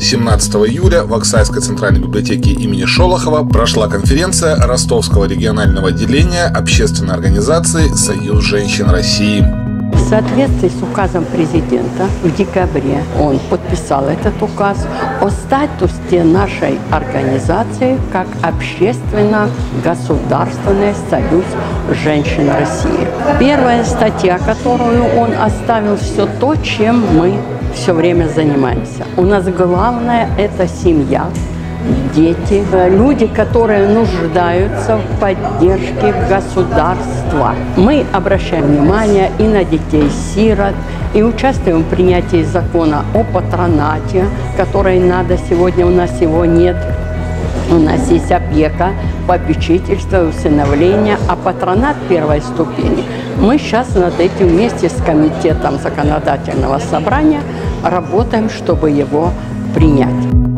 17 июля в Аксайской центральной библиотеке имени Шолохова прошла конференция Ростовского регионального отделения общественной организации «Союз женщин России». В соответствии с указом президента в декабре он подписал этот указ о статусе нашей организации как общественно-государственный союз женщин России. Первая статья, которую он оставил, все то, чем мы все время занимаемся. У нас главное – это семья, дети, люди, которые нуждаются в поддержке государства. Мы обращаем внимание и на детей-сирот, и участвуем в принятии закона о патронате, который надо сегодня, у нас его нет. У нас есть опека, попечительство, усыновление, а патронат первой ступени. Мы сейчас над этим вместе с комитетом законодательного собрания работаем, чтобы его принять.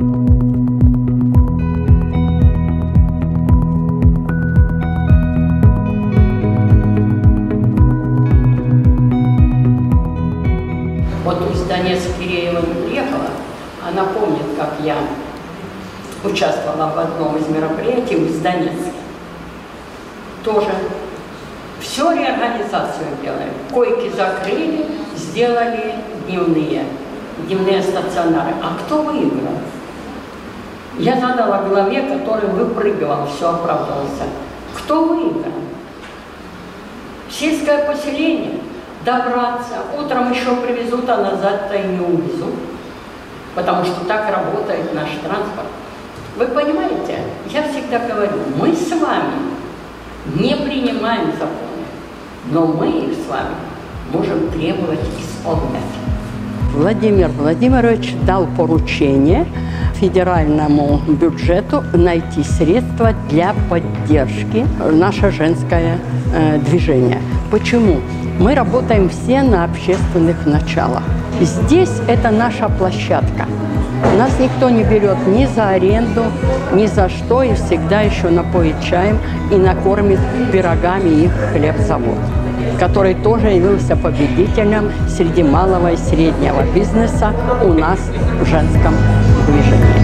Вот из Донецка Киреева приехала, она помнит, как я участвовала в одном из мероприятий из Донецка. Тоже все реорганизацию делаем. Койки закрыли, сделали дневные стационары. А кто выиграл? Я задала главе, который выпрыгивал, все оправдывался. Кто выиграл? Сельское поселение. Добраться. Утром еще привезут, а назад-то и не увезут. Потому что так работает наш транспорт. Вы понимаете, я всегда говорю, мы с вами не принимаем законы, но мы их с вами можем требовать исполнять. Владимир Владимирович дал поручение федеральному бюджету найти средства для поддержки наше женское движение. Почему? Мы работаем все на общественных началах. Здесь это наша площадка. Нас никто не берет ни за аренду, ни за что, и всегда еще напоит чаем и накормит пирогами их хлебзавод, который тоже явился победителем среди малого и среднего бизнеса у нас в женском движении.